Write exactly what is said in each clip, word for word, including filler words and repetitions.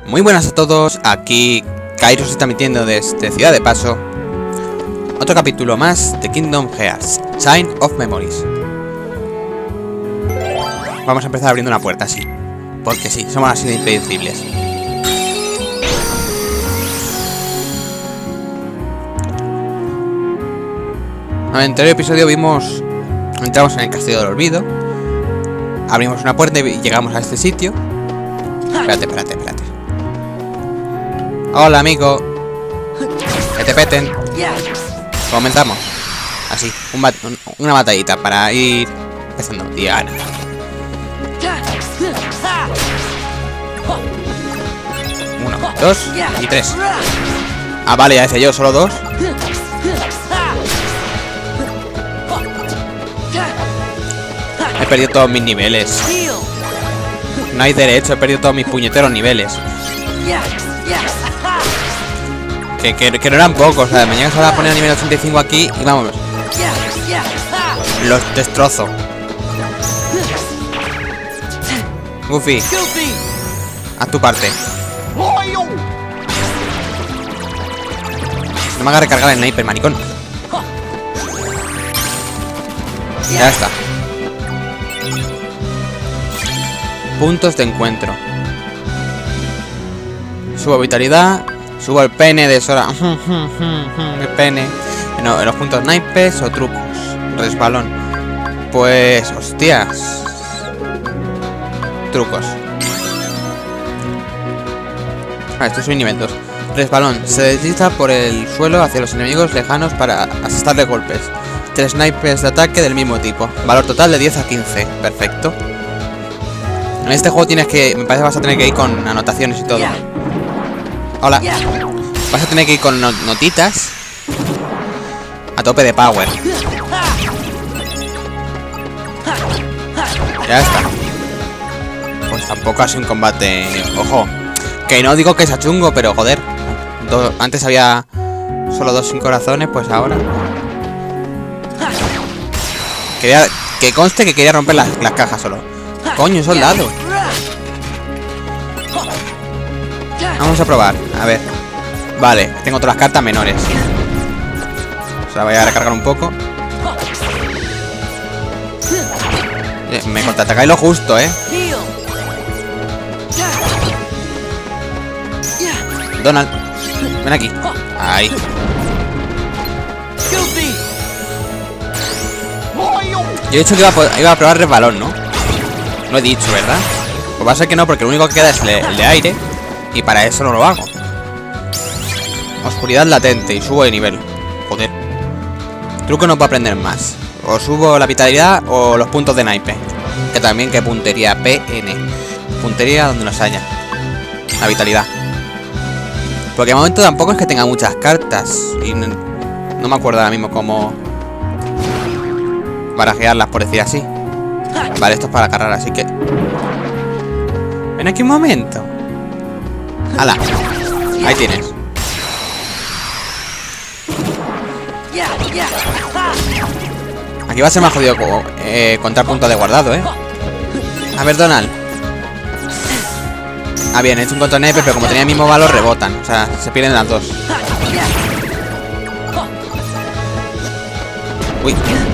Muy buenas a todos, aquí Kairo se está emitiendo desde Ciudad de Paso. Otro capítulo más de Kingdom Hearts, Chain of Memories. Vamos a empezar abriendo una puerta, sí. Porque sí, somos así de impredecibles. En el anterior episodio vimos... Entramos en el Castillo del Olvido. Abrimos una puerta y llegamos a este sitio. Espérate, espérate, espérate. Hola, amigo. Que te peten. Comenzamos. Así, un bat un, una batallita para ir empezando. Y gana. Uno, dos y tres. Ah, vale, ya decía yo, solo dos. He perdido todos mis niveles. No hay derecho, he perdido todos mis puñeteros niveles. Que, que, que no eran pocos, o sea, mañana se va a poner a nivel ochenta y cinco aquí y vamos. Los destrozo. Goofy, haz tu parte. No me haga recargar el sniper, maricón. Ya está. Puntos de encuentro. Subo vitalidad. Subo el pene de Sora. El pene. No, los puntos naipes o trucos. Resbalón. Pues, hostias. Trucos. Ah, esto es un nivel dos. Resbalón. Se desliza por el suelo hacia los enemigos lejanos para asestarle golpes. Tres naipes de ataque del mismo tipo. Valor total de diez a quince. Perfecto. En este juego tienes que... Me parece que vas a tener que ir con anotaciones y todo. Hola. Vas a tener que ir con no notitas. A tope de power. Ya está. Pues tampoco ha sido un combate... Ojo. Que no digo que sea chungo, pero joder. Do... Antes había solo dos sin corazones, pues ahora... Quería... Que conste que quería romper las, las cajas solo. Coño, soldado. Vamos a probar, a ver. Vale, tengo todas las cartas menores. O sea, voy a recargar un poco. Me contraatacáis lo justo, eh. Donald, ven aquí. Ahí. Yo he dicho que iba a, iba a probar resbalón, ¿no? Lo he dicho, ¿verdad? Pues va a ser que no, porque lo único que queda es el de aire. Y para eso no lo hago. Oscuridad latente y subo de nivel. Joder. Truco no puedo aprender más. O subo la vitalidad o los puntos de naipe. Que también que puntería. P N. Puntería donde nos haya. La vitalidad. Porque de momento tampoco es que tenga muchas cartas. Y no, no me acuerdo ahora mismo cómo barajearlas, por decir así. Vale, esto es para cargar, así que... Ven aquí un momento. ¡Hala! Ahí tienes. Aquí va a ser más jodido eh, contar puntos de guardado, ¿eh? A ver, Donald. Ah, bien, he hecho un control N P, pero como tenía el mismo valor, rebotan. O sea, se pierden las dos. Uy.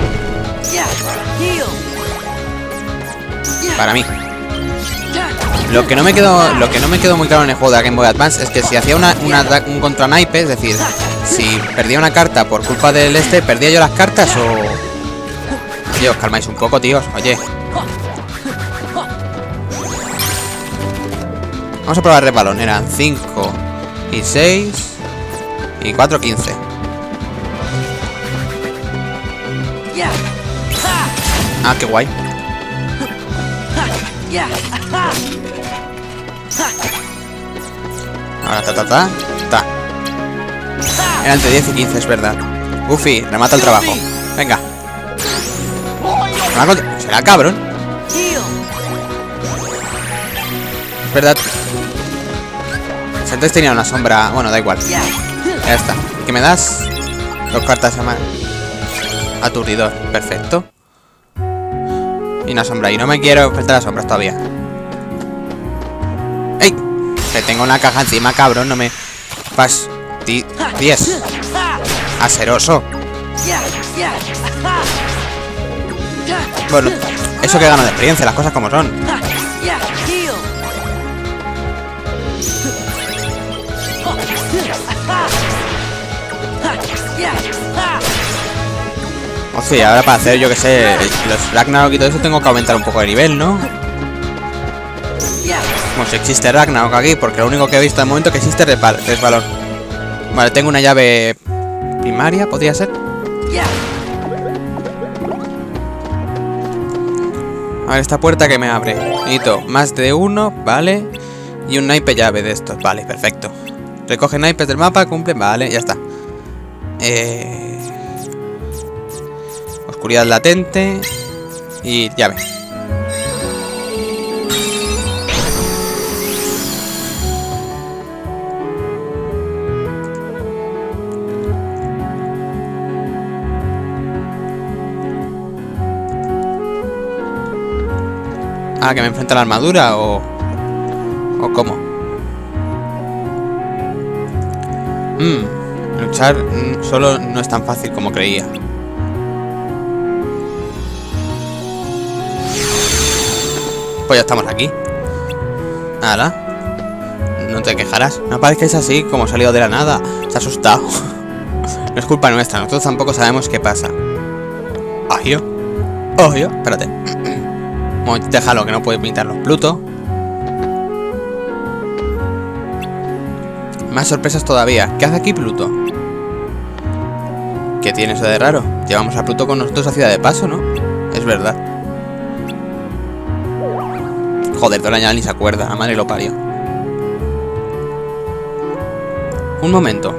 Para mí. Lo que no me quedó, lo que no me quedó muy claro en el juego de Game Boy Advance es que si hacía una, una, un contra naipe, es decir, si perdía una carta por culpa del este, ¿perdía yo las cartas o...? Oye, os calmáis un poco, tíos, oye. Vamos a probar el resbalón, eran cinco y seis y cuatro, quince. Ah, qué guay. Ahora, ta, ta, ta, ta. Era entre diez y quince, es verdad. Goofy, remata el trabajo. Venga. ¿Será cabrón? Es verdad. Si antes tenía una sombra... Bueno, da igual. Ya está. ¿Qué me das? Dos cartas a mano. Aturdidor. Perfecto. Y una sombra. Y no me quiero enfrentar a sombras todavía. ¡Ey! Que tengo una caja encima, cabrón, no me... Pas... diez. Aseroso. Bueno, eso que gano de experiencia, las cosas como son. Hostia, ahora para hacer, yo que sé, los Ragnarok y todo eso tengo que aumentar un poco de nivel, ¿no? Como si existe Ragnarok aquí, porque lo único que he visto de momento que existe es Resbalón. Vale, tengo una llave primaria, ¿podría ser? A ver, esta puerta que me abre. Necesito más de uno, vale. Y un naipe llave de estos, vale, perfecto. Recoge naipes del mapa, cumple, vale, ya está. Eh... Oscuridad latente. Y llave. Ah, que me enfrenta a la armadura o... ¿O cómo? Mmm, luchar solo no es tan fácil como creía. Pues ya estamos aquí. Nada. No te quejarás. No parezcáis así como salido de la nada. Se ha asustado. No es culpa nuestra. Nosotros tampoco sabemos qué pasa. Ojo. Ojo. Espérate. Déjalo, que no puede pintarlo. Pluto. Más sorpresas todavía. ¿Qué hace aquí Pluto? ¿Qué tiene eso de raro? Llevamos a Pluto con nosotros a Ciudad de Paso, ¿no? Es verdad. Joder, Dora ya ni se acuerda. La madre lo parió. Un momento.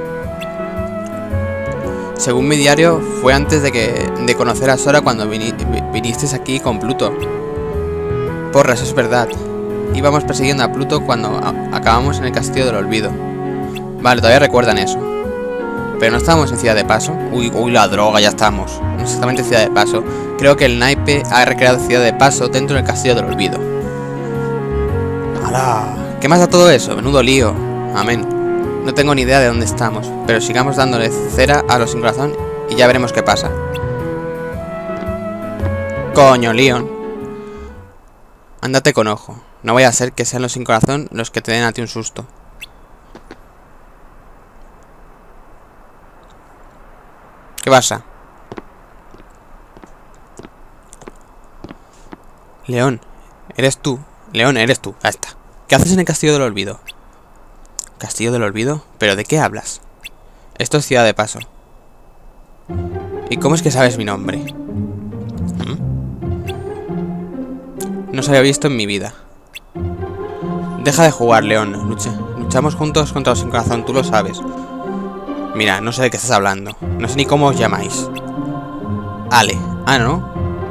Según mi diario, fue antes de que de conocer a Sora cuando vini, viniste aquí con Pluto. Porras, es verdad. Íbamos persiguiendo a Pluto cuando a, acabamos en el Castillo del Olvido. Vale, todavía recuerdan eso. Pero no estábamos en Ciudad de Paso. Uy, uy, la droga, ya estamos. No es exactamente Ciudad de Paso. Creo que el naipe ha recreado Ciudad de Paso dentro del Castillo del Olvido. ¡Hala! ¿Qué más da todo eso? Menudo lío. Amén. No tengo ni idea de dónde estamos. Pero sigamos dándole cera a los sin corazón y ya veremos qué pasa. Coño, Leon. Ándate con ojo. No vaya a ser que sean los sin corazón los que te den a ti un susto. ¿Qué pasa? León, eres tú. León, eres tú. Ahí está. ¿Qué haces en el Castillo del Olvido? ¿Castillo del Olvido? ¿Pero de qué hablas? Esto es Ciudad de Paso. ¿Y cómo es que sabes mi nombre? ¿Mm? No se había visto en mi vida. Deja de jugar, León. Luche. Luchamos juntos contra los sin corazón, tú lo sabes. Mira, no sé de qué estás hablando. No sé ni cómo os llamáis. Ale. Ah, ¿no?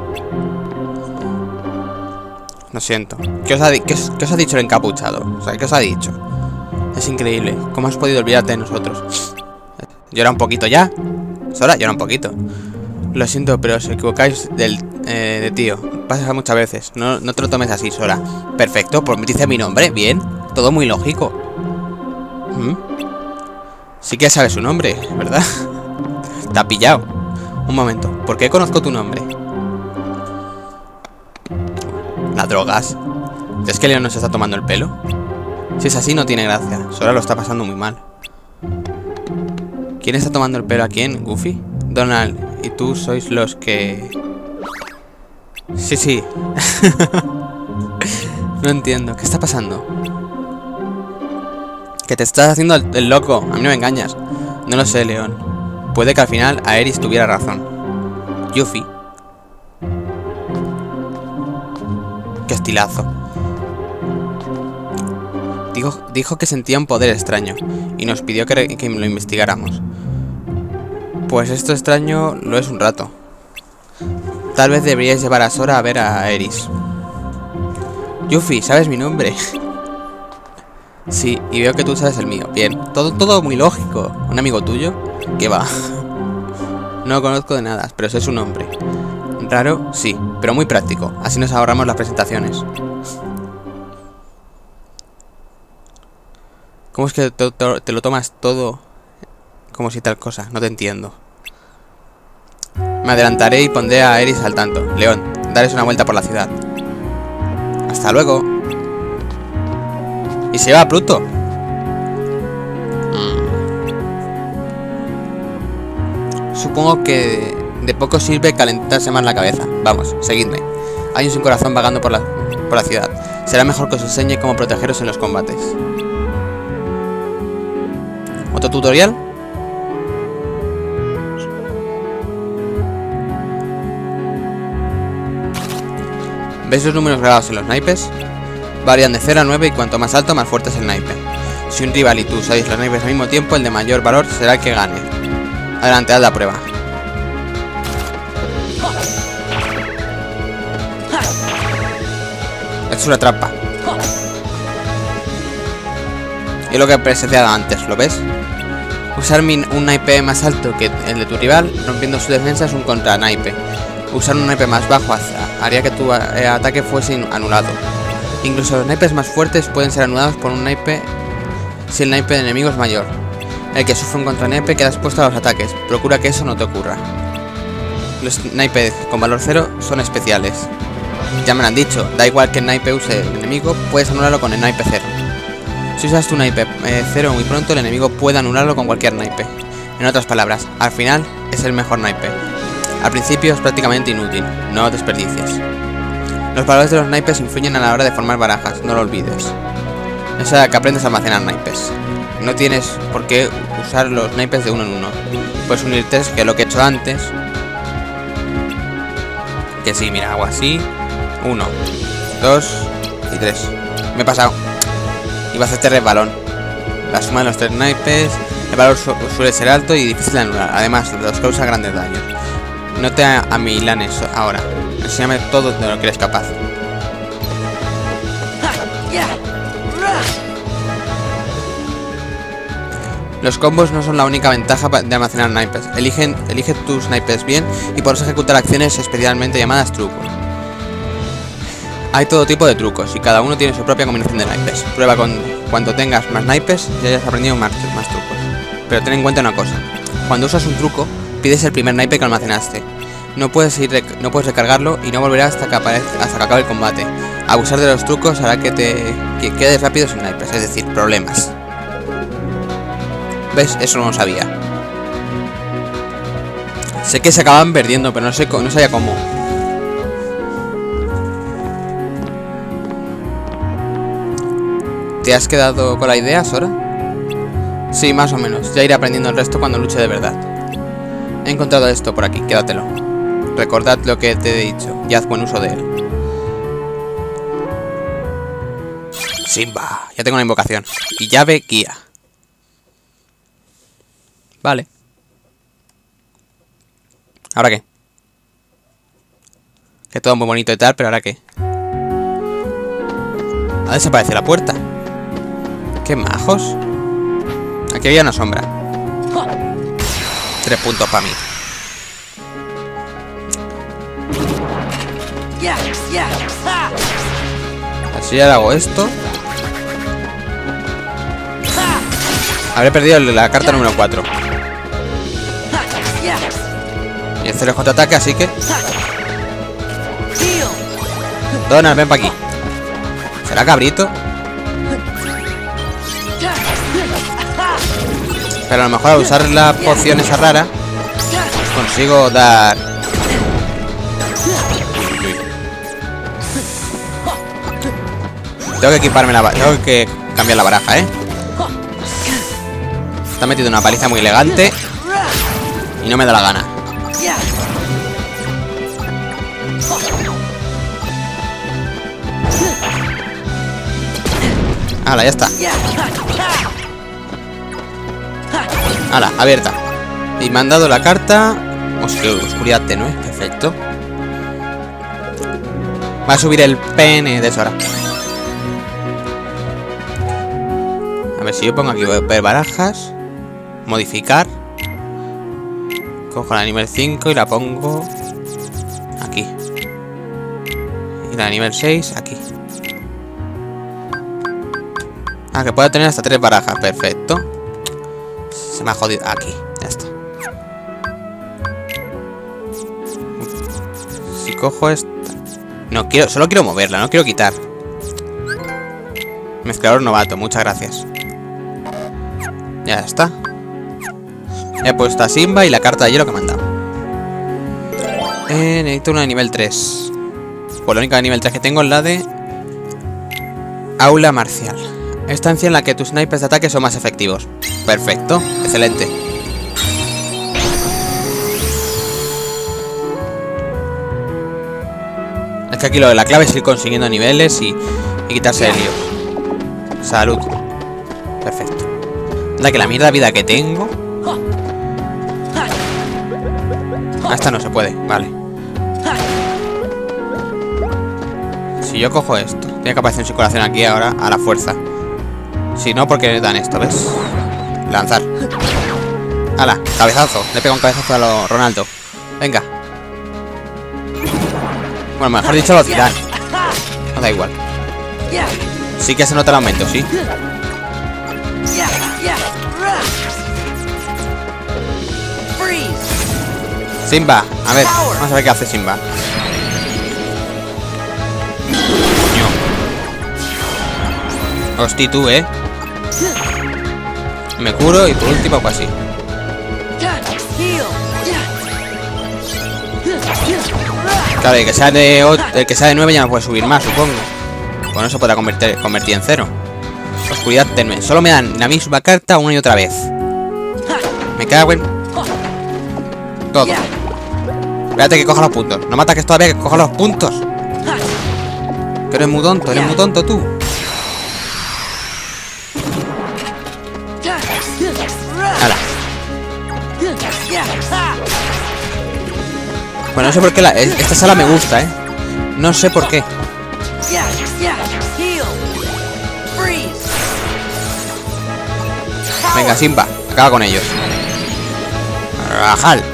Lo siento. ¿Qué os ha, di qué os, qué os ha dicho el encapuchado? O sea, ¿qué os ha dicho? Es increíble. ¿Cómo has podido olvidarte de nosotros? Llora un poquito ya. Sora, llora un poquito. Lo siento, pero os equivocáis del, eh, de tío. Pasa muchas veces. No, no te lo tomes así, Sora. Perfecto, pues me dice mi nombre. Bien. Todo muy lógico. ¿Mm? Sí que sabes su nombre, ¿verdad? Te ha pillado. Un momento. ¿Por qué conozco tu nombre? Las drogas. ¿Es que León nos está tomando el pelo? Si es así, no tiene gracia. Sora lo está pasando muy mal. ¿Quién está tomando el pelo a quién? ¿Goofy? Donald y tú sois los que... Sí, sí. No entiendo. ¿Qué está pasando? Que te estás haciendo el, el loco. A mí no me engañas. No lo sé, León. Puede que al final Aeris tuviera razón. Yuffie. Qué estilazo. Dijo, dijo que sentía un poder extraño y nos pidió que, que lo investigáramos. Pues esto extraño lo es un rato. Tal vez deberíais llevar a Sora a ver a Aeris. Yuffie, ¿sabes mi nombre? Sí, y veo que tú sabes el mío. Bien, todo, todo muy lógico. ¿Un amigo tuyo? ¿Qué va? No lo conozco de nada, pero sé su nombre. Raro, sí, pero muy práctico. Así nos ahorramos las presentaciones. ¿Cómo es que te, te, te lo tomas todo como si tal cosa? No te entiendo. Me adelantaré y pondré a Eris al tanto. León, daréis una vuelta por la ciudad. Hasta luego. ¿Y se va a Pluto? Supongo que de poco sirve calentarse más la cabeza. Vamos, seguidme. Hay un sin corazón vagando por la, por la ciudad. Será mejor que os enseñe cómo protegeros en los combates. ¿Otro tutorial? ¿Veis los números grabados en los naipes? Varían de cero a nueve y cuanto más alto, más fuerte es el naipe. Si un rival y tú usáis los naipes al mismo tiempo, el de mayor valor será el que gane. Adelante, haz la prueba. Es una trampa. Y lo que he presenciado antes, ¿lo ves? Usar un naipe más alto que el de tu rival, rompiendo su defensa, es un contra naipe. Usar un naipe más bajo haría que tu ataque fuese anulado. Incluso los naipes más fuertes pueden ser anulados por un naipe si el naipe de enemigo es mayor. El que sufre un contra naipe queda expuesto a los ataques. Procura que eso no te ocurra. Los naipes con valor cero son especiales. Ya me lo han dicho, da igual que el naipe use el enemigo, puedes anularlo con el naipe cero. Si usas tu naipe eh, cero muy pronto, el enemigo puede anularlo con cualquier naipe. En otras palabras, al final es el mejor naipe. Al principio es prácticamente inútil, no desperdicies. Los valores de los naipes influyen a la hora de formar barajas, no lo olvides. Es hora que aprendes a almacenar naipes. No tienes por qué usar los naipes de uno en uno. Puedes unir tres, que es lo que he hecho antes. Que sí, mira, hago así. Uno, dos y tres. Me he pasado. Iba a hacer este resbalón. La suma de los tres naipes. El valor su suele ser alto y difícil de anular. Además, los causa grandes daños. No te amilanes ahora. Enséñame todo de lo que eres capaz. Los combos no son la única ventaja de almacenar naipes. Eligen, elige tus naipes bien y podrás ejecutar acciones especialmente llamadas trucos. Hay todo tipo de trucos y cada uno tiene su propia combinación de naipes. Prueba con cuando tengas más naipes y hayas aprendido más, más trucos. Pero ten en cuenta una cosa. Cuando usas un truco, pides el primer naipe que almacenaste. No puedes, ir, no puedes recargarlo y no volverás hasta que, aparezca, hasta que acabe el combate. Abusar de los trucos hará que te que quedes rápido sin naipes, es decir, problemas. ¿Ves? Eso no lo sabía. Sé que se acaban perdiendo, pero no sé, no sabía cómo. ¿Te has quedado con la idea, Sora? Sí, más o menos. Ya iré aprendiendo el resto cuando luche de verdad. He encontrado esto por aquí, quédatelo. Recordad lo que te he dicho y haz buen uso de él. Simba, ya tengo la invocación. Y llave guía. Vale. ¿Ahora qué? Que todo muy bonito y tal, pero ¿ahora qué? Ha desaparecido la puerta. ¡Qué majos! Aquí había una sombra. Tres puntos para mí. Así ahora hago esto. Habré perdido la carta número cuatro. Y el cero es contraataque, así que... Donald, ven para aquí. ¿Será cabrito? Pero a lo mejor al usar la poción esa rara consigo dar... Tengo que equiparme la... Tengo que cambiar la baraja, ¿eh? Está metido una paliza muy elegante y no me da la gana. Hala, ya está. Hala, abierta. Y me han dado la carta. Hostia, oscuridad tenue, perfecto. Va a subir el pene de Sora. A ver si yo pongo aquí ver barajas. Modificar. Cojo la nivel cinco y la pongo aquí. Y la nivel seis aquí. Ah, que pueda tener hasta tres barajas. Perfecto. Se me ha jodido. Aquí, ya está. Si cojo esta... No quiero, solo quiero moverla, no quiero quitar. Mezclador novato, muchas gracias. Ya está. He puesto a Simba y la carta de hielo que me han dado. Eh, necesito una de nivel tres. Pues la única de nivel tres que tengo es la de Aula Marcial. Estancia en la que tus snipers de ataque son más efectivos. Perfecto, excelente. Es que aquí lo de la clave es ir consiguiendo niveles y, y quitarse de líos. Salud. Perfecto. Anda que la mierda de vida que tengo. Ah, esta no se puede, vale. Si yo cojo esto, tiene que aparecer un circulación aquí ahora a la fuerza. Si no, porque dan esto, ¿ves? Lanzar. ¡Hala! Cabezazo. Le pego un cabezazo a lo Ronaldo. Venga. Bueno, mejor dicho lo tiran. No da igual. Sí que se nota el aumento, ¿sí? Simba. A ver, vamos a ver qué hace Simba. Hosti tú, ¿eh? Me curo y por último pues así. Claro, el que sea de el que sea de nueve ya no puede subir más, supongo. Pues no se podrá convertir, convertir en cero. Oscuridad tenue. Solo me dan la misma carta una y otra vez. Me cago en todo. Espérate que coja los puntos. No me ataques todavía, que coja los puntos. Que eres muy tonto, eres muy tonto tú. Hala. Bueno, no sé por qué la, esta sala me gusta, ¿eh? No sé por qué. Venga, Simba, acaba con ellos. Rajal.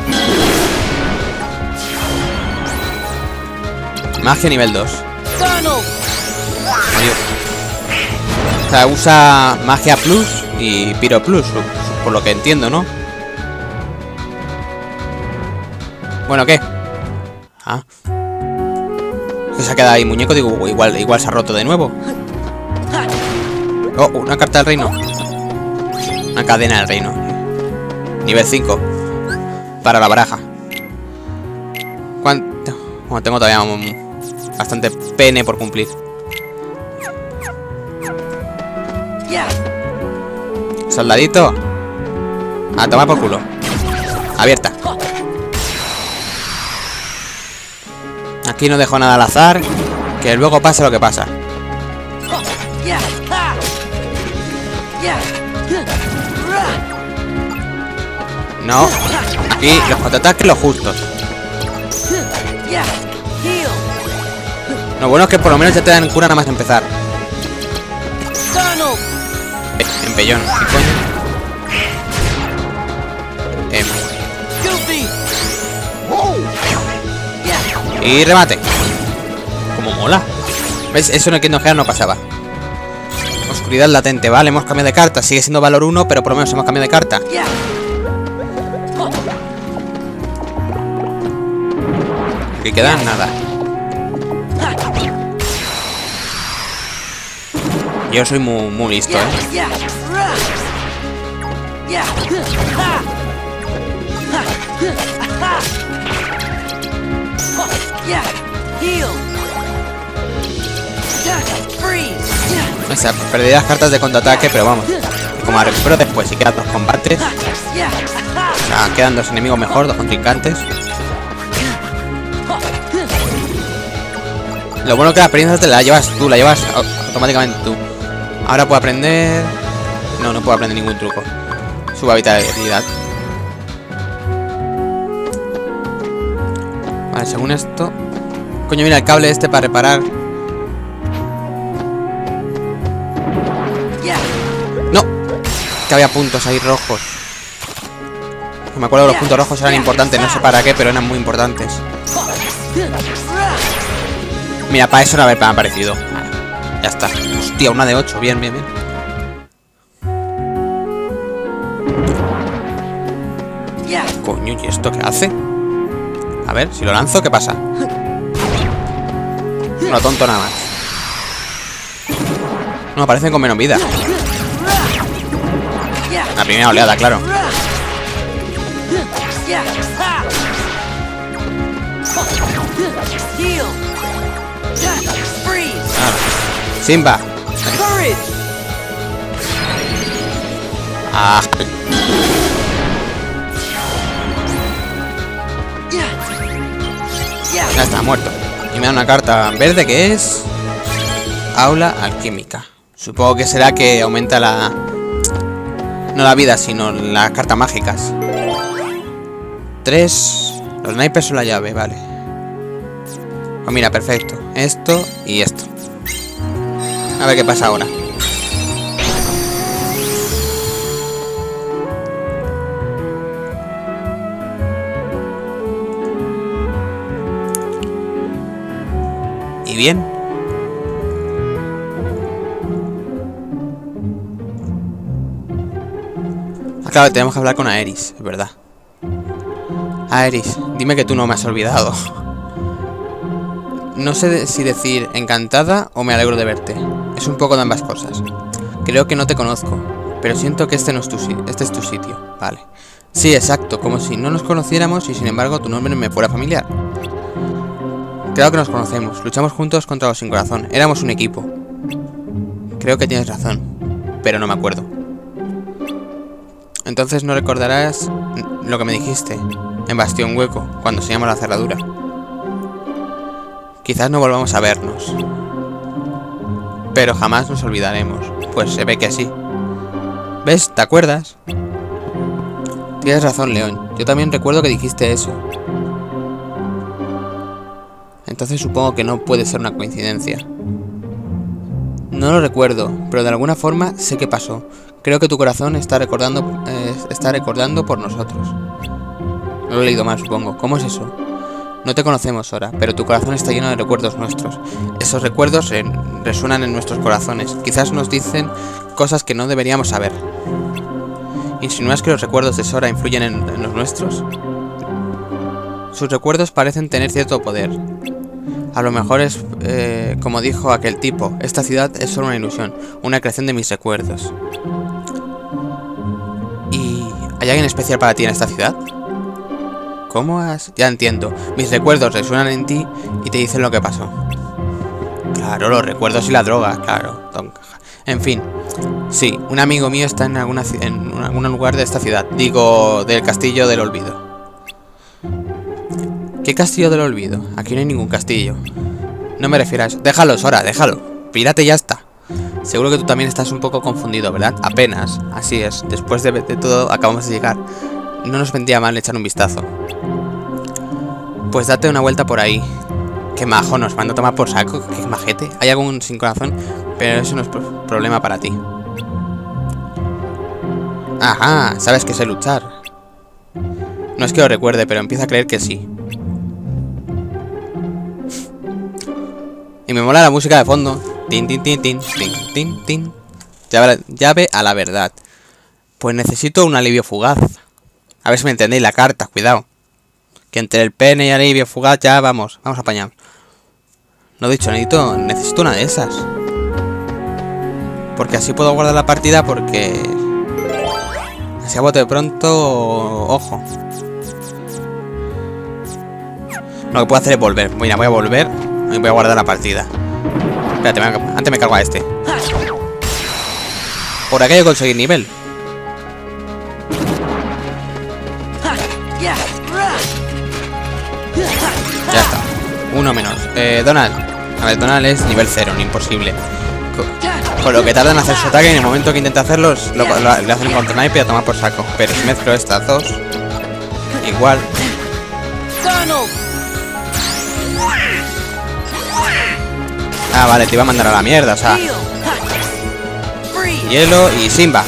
Magia nivel dos. Adiós. O sea, usa magia plus y piro plus, por lo que entiendo, ¿no? Bueno, ¿qué? Ah. Que se ha quedado ahí muñeco, digo, igual, igual se ha roto de nuevo. Oh, una carta del reino. Una cadena del reino. Nivel cinco. Para la baraja. ¿Cuánto? Bueno, tengo todavía un, bastante pene por cumplir. Soldadito. A tomar por culo. Abierta. Aquí no dejo nada al azar. Que luego pase lo que pasa. No. Aquí los contraataques los justos. Lo bueno es que por lo menos ya te dan cura nada más empezar. Eh, empellón. ¿Qué coño? Eh. Y remate. Como mola. ¿Ves? Eso en el Kingdom Hearts no pasaba. Oscuridad latente, vale, hemos cambiado de carta. Sigue siendo valor uno, pero por lo menos hemos cambiado de carta. Aquí queda nada. Yo soy muy, muy listo, ¿eh? O sea, perdí las cartas de contraataque, pero vamos. Como la recupero después y quedan dos combates. O sea, quedan dos enemigos mejor, dos contrincantes. Lo bueno que la experiencia te la llevas tú, la llevas automáticamente tú. Ahora puedo aprender... No, no puedo aprender ningún truco. Suba vitalidad. Vale, según esto... Coño, mira el cable este para reparar. ¡No! Que había puntos ahí rojos. Me acuerdo que los puntos rojos eran importantes, no sé para qué, pero eran muy importantes. Mira, para eso no haber aparecido. Ya está. Hostia, una de ocho. Bien, bien, bien. Coño, ¿y esto qué hace? A ver, si lo lanzo, ¿qué pasa? No, tonto nada más. No, aparecen con menos vida. La primera oleada, claro. Ah, Simba. Ah. Ya está, muerto. Y me da una carta verde que es... Aula alquímica. Supongo que será que aumenta la... No la vida, sino las cartas mágicas. Tres... Los naipes son la llave, vale. Pues mira, perfecto. Esto y esto. A ver qué pasa ahora. ¿Y bien? Ah, claro, tenemos que hablar con Aeris, es verdad. Aeris, dime que tú no me has olvidado. No sé si decir encantada o me alegro de verte. Es un poco de ambas cosas. Creo que no te conozco, pero siento que este no es tu sitio. Este es tu sitio, vale. Sí, exacto, como si no nos conociéramos y sin embargo tu nombre me fuera familiar. Claro que nos conocemos, luchamos juntos contra los sin corazón, éramos un equipo. Creo que tienes razón, pero no me acuerdo. Entonces no recordarás lo que me dijiste en Bastión Hueco, cuando se llama la cerradura. Quizás no volvamos a vernos, pero jamás nos olvidaremos, pues se ve que sí. ¿Ves? ¿Te acuerdas? Tienes razón, León, yo también recuerdo que dijiste eso. Entonces supongo que no puede ser una coincidencia. No lo recuerdo, pero de alguna forma sé qué pasó. Creo que tu corazón está recordando, eh, está recordando por nosotros. Lo he leído mal, supongo. ¿Cómo es eso? No te conocemos, Sora, pero tu corazón está lleno de recuerdos nuestros. Esos recuerdos eh, resuenan en nuestros corazones. Quizás nos dicen cosas que no deberíamos saber. ¿Insinúas que los recuerdos de Sora influyen en, en los nuestros? Sus recuerdos parecen tener cierto poder. A lo mejor es, eh, como dijo aquel tipo, esta ciudad es solo una ilusión, una creación de mis recuerdos. ¿Y hay alguien especial para ti en esta ciudad? ¿Cómo has...? Ya entiendo. Mis recuerdos resuenan en ti y te dicen lo que pasó. Claro, los recuerdos y la droga, claro. En fin. Sí, un amigo mío está en, alguna, en algún lugar de esta ciudad. Digo, del Castillo del Olvido. ¿Qué Castillo del Olvido? Aquí no hay ningún castillo. No me refiero a eso. Déjalo, Sora, déjalo. Pírate y ya está. Seguro que tú también estás un poco confundido, ¿verdad? Apenas. Así es. Después de, de todo, acabamos de llegar. No nos vendría mal echar un vistazo. Pues date una vuelta por ahí. Qué majo, nos manda a tomar por saco. Qué majete. Hay algún sin corazón, pero eso no es pro problema para ti. Ajá, sabes que sé luchar. No es que lo recuerde, pero empiezo a creer que sí. Y me mola la música de fondo. Tin, tin, tin, tin, tin, tin, tin. Llave, llave a la verdad. Pues necesito un alivio fugaz. A ver si me entendéis la carta, cuidado. Que entre el pene y el alivio fugaz ya vamos, vamos a apañar. No he dicho, necesito, necesito una de esas. Porque así puedo guardar la partida porque... Así a bote de pronto... Ojo. Lo que puedo hacer es volver. Mira, voy a volver y voy a guardar la partida. Espérate, me, antes me cargo a este. Por aquí hay que conseguir nivel. Ya está. Uno menos. Eh, Donald. A ver, Donald es nivel cero, no imposible. Con, con lo que tarda en hacer su ataque, en el momento que intenta hacerlo, lo, lo, le hacen un contra snipe y a tomar por saco. Pero si mezclo estas dos, igual. Ah, vale, te iba a mandar a la mierda, o sea. Hielo y Simba.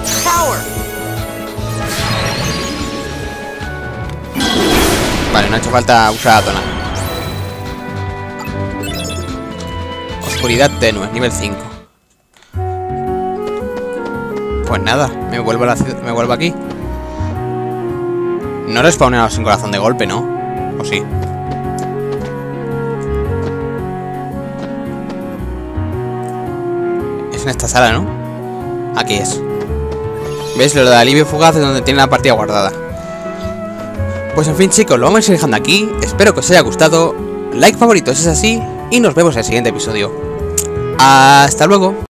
Vale, no ha hecho falta usar a Donald. Oscuridad tenue, nivel cinco. Pues nada, me vuelvo a la ciudad, me vuelvo aquí. No respawneados sin corazón de golpe, ¿no? ¿O sí? Es en esta sala, ¿no? Aquí es. ¿Ves? Lo de alivio fugaz es donde tiene la partida guardada. Pues en fin, chicos, lo vamos a ir dejando aquí. Espero que os haya gustado. Like, favorito si es así. Y nos vemos en el siguiente episodio. Hasta luego.